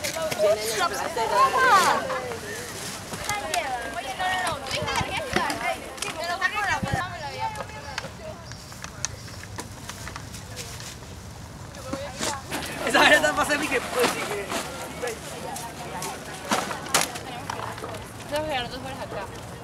Esa vez está para mí que pues sí que... Tenemos que quedar 2 horas acá.